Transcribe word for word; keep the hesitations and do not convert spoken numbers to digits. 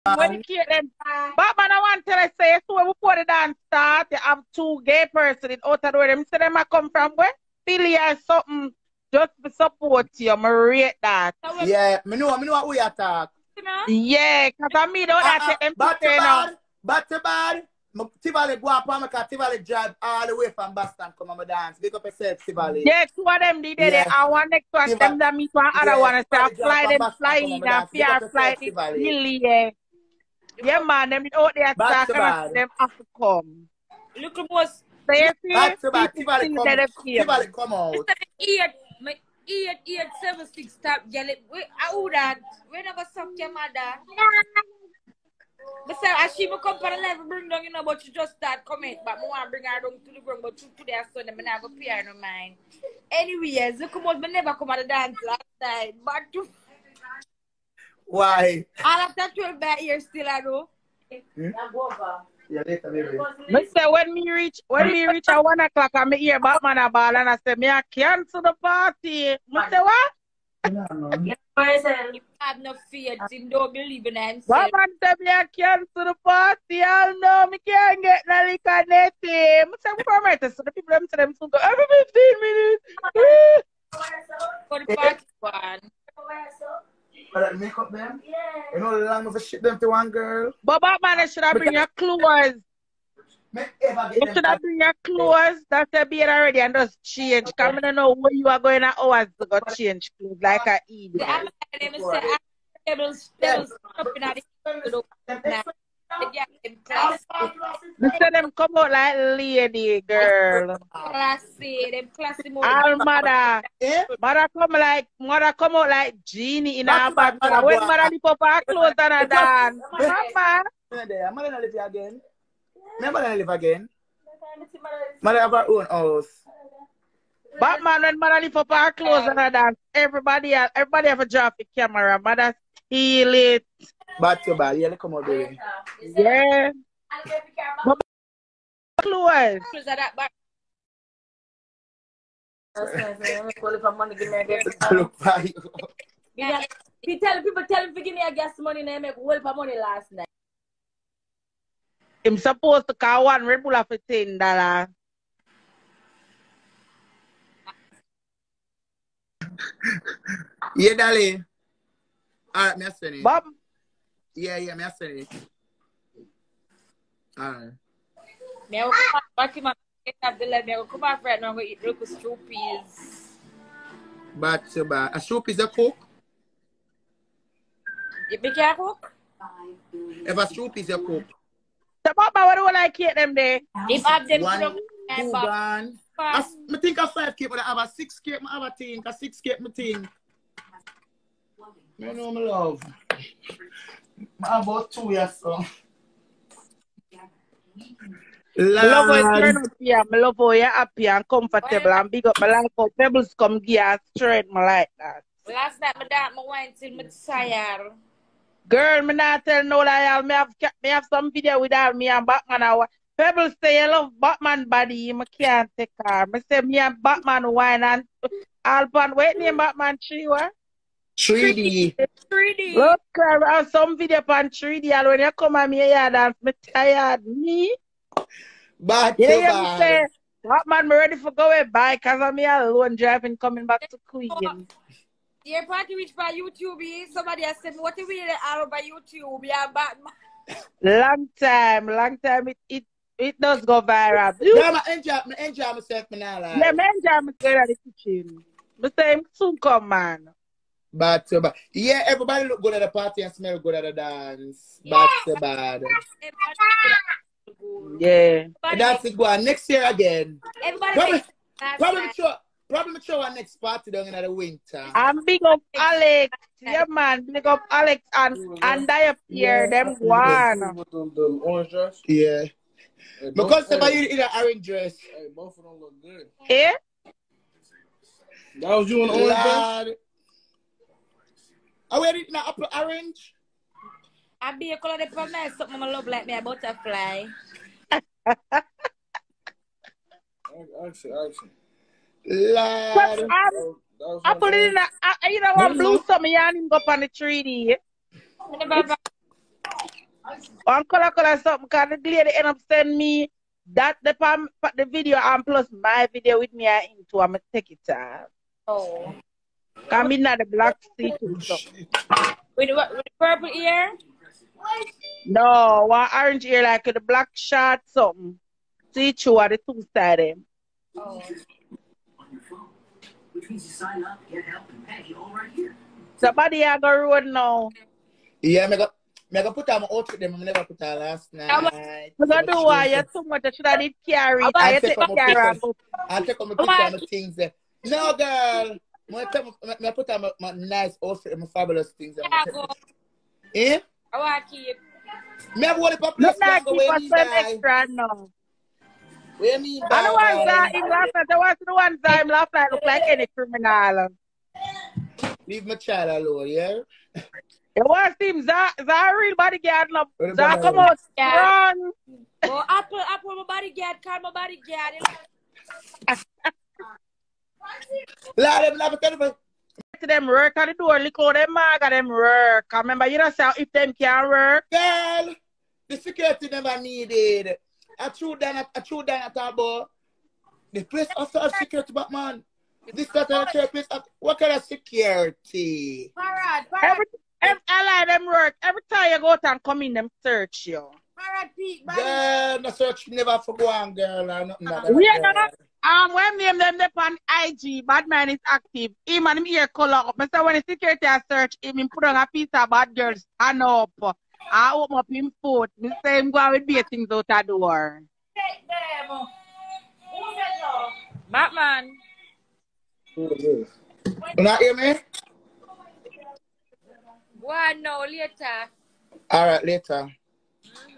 when you keep them. But man, I want to say, so when we put the dance start, you have two gay person in outer door. Them say them a come from where? Philly or something. Just to support you. I rate that. Yeah, me know, me know what we attack. Yeah, because I mean, don't Uh, take them but to say now. But too bad. Tivoli go up on because Tivoli drive all the way from Boston come and dance. Big up yourself, Tivoli. Yeah, two of them did it. Yeah. I want next one, Tivoli. them that meet one other Yeah, one and say, Tivoli drive fly from them, Boston fly come in and and dance. Big fear, up fly yourself, it. Tivoli. Really, yeah. Yeah, man, them out there But talking too about bad. them have to come. Look at most. So you see, But too bad. people Tivoli still come, let them feel. Tivoli come out. It's an eight, my eight, eight, seven, six, stop yelling. Wait, I would that. We never suck your mother. But say, as she will come for the level, bring down, you know, but you just start comment. But I want to bring her down to the ground, but you today I saw them and I have a piano mind. Anyways, look at me never come at the dance last night. But you. Why? All of that twelve by years still, I know. Hmm? Yeah, later, maybe. I say when me reach when me reach at one o'clock and me hear Batman a ball and I say me I cancel the party. I say what? No, no. You have no faith in don't believe in himself. Batman say me I cancel the party. I know me can't get no liquor nothing. I say we promise so the people them say them soon go every fifteen minutes. For the party one. But that make up them? Yeah. You know the long of a shit them to one girl? But Batman should have bring your clothes. Me ever get You them should have bring your clothes. That's the beard already and just change. Because I don't know where you are going at hours to go change clothes like a idiot. I'm going to say, I'm going to stop in the You say them come out like lady, girl. Classy, them classy more. All mother. Eh? Mother come like, mother come out like genie in That's her back. bad, When mother mother lift up her clothes and her dance. Mama. I'm going to live here again. Remember I live again? Mother have her own house. Batman, when mother lift up her clothes and her dance, everybody, everybody have a drop the camera. Mother steal it. Bad to bad. Yeah, they come out doing. Yeah. But clothes. Look, bye. He tell people, tell him to give me a gas money and I make whole for money last night. I'm supposed to call one Red Bull for ten dollars. Yeah, darling. Alright, me send it. Bob. Yeah, yeah, me send it. Alright. Me will come back in my have the leg. Me will come back right now and go eat local stroupies. Bad to bad. A soup is a cook? You be can cook? If a soup is a cook. So Papa, what do you like eat them there? If I have them One, cook, two gone. I me think a five cake, but I have a six cake, I have a thing. A six cake, me think. You know, my love. I have about two years, so. I love how you turn up here. I love how you're happy and comfortable and big up. I like how pebbles come gear straight. I like that. Last night, my dad, my wine till me tired. Girl, me not tell no lie. Me have, me have some video with all me and Batman. I, Pebbles say you love Batman body. I can't take her. Me say me and Batman wine and Alpan. Wait, name Batman three what? three D. three D. Look, I have some video on three D. And when you come at me here dance, me tired. Me? Bad Yeah, to yeah, bad. me say, Batman, me ready for go with bike because I'm here alone driving coming back to Queen. Yeah, party which by YouTube. Somebody has said, what if we are by YouTube? Yeah, Batman. Long time, long time. It it, it does go viral. Yeah, I enjoy, I enjoy myself, man. Like. Yeah, I enjoy myself at the kitchen. But say, soon come, man. Bad to bad. Yeah, everybody look good at the party and smell good at the dance. Bad to bad. Yeah. That's it, go on. Next year again. Everybody Probably, probably, show, probably show our next party down in the winter. I'm big up Alex. Yeah, man. Big up Alex and, and I up here. Yeah, them one. With the, the orange dress? Yeah. Hey, because hey, somebody in an orange dress. Hey, both of them look good. Yeah? That was you in the orange dress? Are we in the upper orange? I be a color that from nice, something I love like me, a butterfly. Actually, actually. Lord. Um, I put it in a, I, you know, one blue summer yarn him go up on the three D. On color color something because the lady end up send me that the pam the video and plus my video with me I into I'm gonna take it out. Oh. Come in at the black seat too. So. With the, with the purple ear? No, one orange ear like the black short something. See through at the two side. Oh. Which means you sign up, get help, and pay all right here. Somebody I go road now. Yeah, me go, me go put on my outfit them. I never put on last night. I gonna do why you too much. I should have did carry it. I I'll take take out my care pictures. of I'll take out my picture and my things there. No, girl. Me tell me, me put on my, my nice outfit and my fabulous things. Yeah, go. Eh? I want to keep. Me have one for Not place that go keep where us me some die. extra now. Where me And the ones that die. him last night, the ones the ones that him last night look like any criminal. Leave my child alone, yeah? It was him, that that real bodyguard now. What That about come him? out Yeah. strong. Oh, Apple, Apple, my bodyguard, call my bodyguard. Lord, them love it. To them work on the door, look how them mag them work. I remember you know say if them can work. Girl, the security never needed. I threw down, I threw down at about the place also has security, but man, this that and the place. What kind of security? Parrot, parrot, Every, every I like them work. Every time you go out and come in, them search you. parrot, Pete, body. Girl, the search never for go on, girl, or nothing like that. We are girl. not. Um, when name them them on I G, bad man is active. Him and him ear color up. I say when the security a search him, him put on a piece of bad girl stand up. I open up him foot. Me say him go out with be things out the door. Take them. Who said so? Batman. You not hear me? Go on now, later. All right, later.